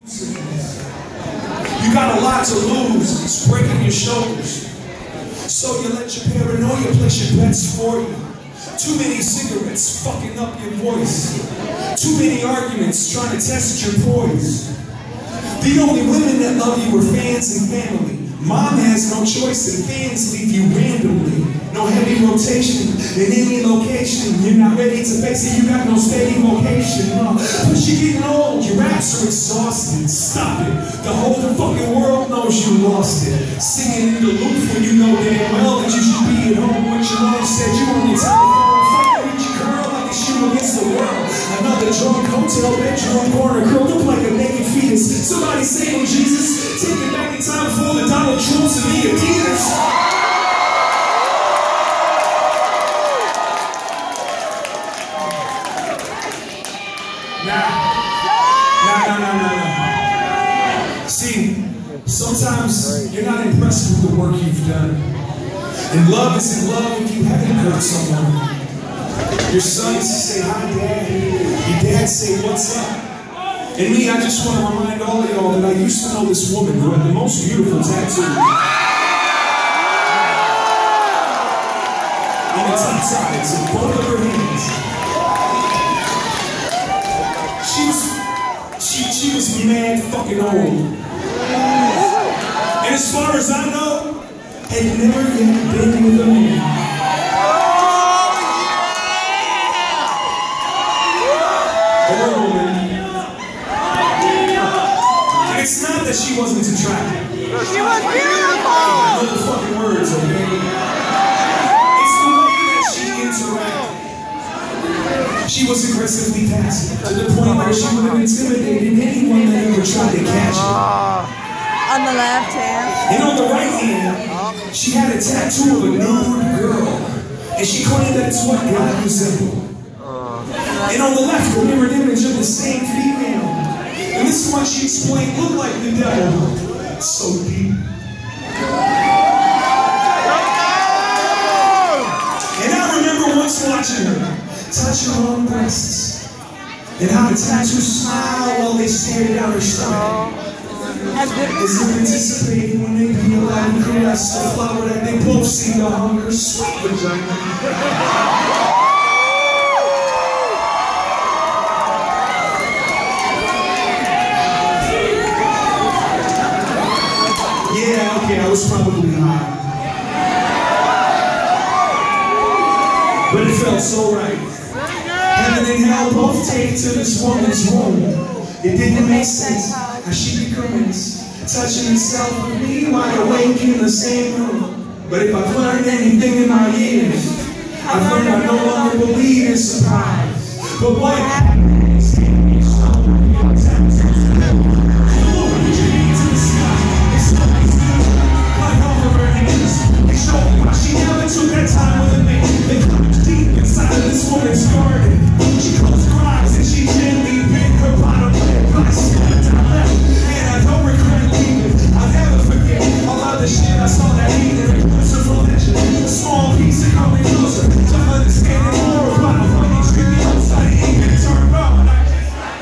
You got a lot to lose, it's breaking your shoulders. So you let your paranoia place your bets for you. Too many cigarettes fucking up your voice. Too many arguments trying to test your poise. The only women that love you are fans and family. Mom has no choice and fans leave you randomly. No heavy rotation in any location. You're not ready to face it, you got no steady vocation. But you're getting old, your raps are exhausted. Stop it, the whole fucking world knows you lost it. Singing in Duluth when you know damn well that you should be at home with your mom said you on your telephone. Fighting with your girl like a shoe against the world. Another drunk hotel bedroom corner curled up like a naked fetus. Somebody saying Jesus, take it back in time for the Donald Trumps and the Adidas. Nah. See, sometimes you're not impressed with the work you've done. And love isn't love if you haven't hurt someone. Your sons say, hi, Dad. Your dad say, what's up? And me, I just want to remind all of y'all that I used to know this woman who had the most beautiful tattoo. On the top sides of both of her hands. She was mad fucking old. And as far as I know, had never yet been with a man. Or a woman. And it's not that she wasn't attractive. She was beautiful! I know the fucking words, okay? It's the way that she interacted. She was aggressively passive, to the point where she would have intimidated anyone that ever tried to catch her. On the left hand. And on the right hand, she had a tattoo of a nude girl. And she claimed that's what God resembled. And on the left, a mirrored image of the same female. And this is what she explained looked like the devil. So deep. And I remember once watching her touch her own breasts, and how the tattoo smiled while they stared down her stomach, as if anticipating when they be allowed to caress the flower that they both seem to hunger, sweet vagina. Yeah, okay, I was probably high, but it felt so right. Heaven and hell both take to this woman's room. It didn't make sense how she could commence touching herself with me wide awake in the same room. But if I've learned anything in my years, I've learned I no longer believe in surprise. But what happened is taking me slowly on tattoos. Put your hands in the sky, it's slowly still. Like all of her hands, they showed me why she never took that time with a man. They come deep inside of this woman's garden. She closed her eyes and she gently bent her bottom lip. But I stepped down left, and I don't regret leaving. I'll never forget all of the shit I saw that evening. It's a religion, a small piece of coming closer to understanding more about a funny dream outside of even turned on.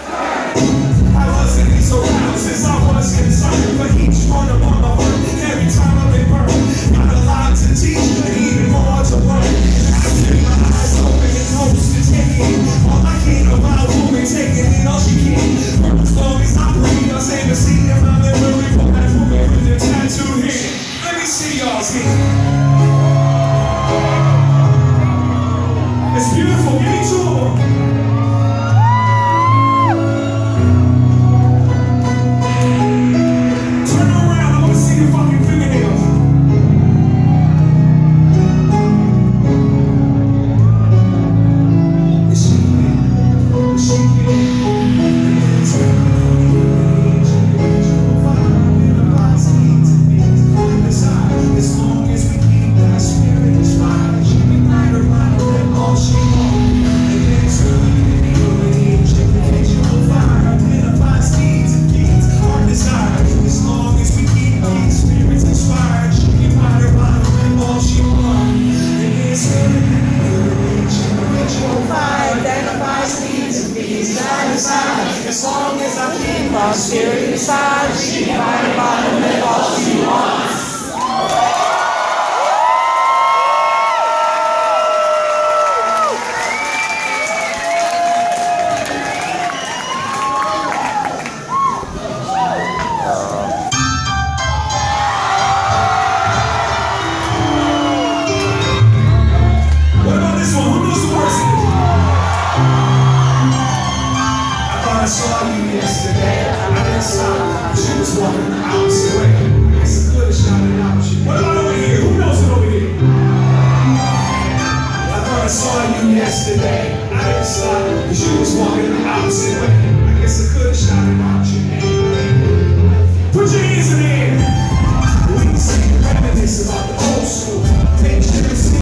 Here inside, she can find bottom and all she wants. I saw you yesterday. I didn't stop. She was walking the opposite way. I guess I could have shouted out you. What about over here? Who knows it over here? I thought I saw you yesterday. I didn't stop. Cause you was walking the opposite way. I guess I could have shouted out you. Put your hands in the air. We can sing reminisce about the